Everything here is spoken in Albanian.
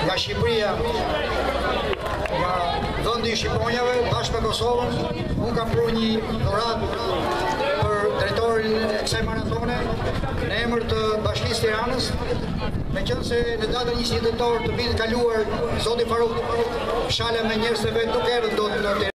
nga Shqipëria, nga vëndi i Shqiponjave, bashkë me Kosovën, unë kam pru një dhuratë për drejtorin e kësaj maratone në emër të Bashkisë Tiranës, me qënë se në datën 20 tetor të vitit kaluar, Zoti Faruk Shala me njerëz të vetë nuk erdhën dot në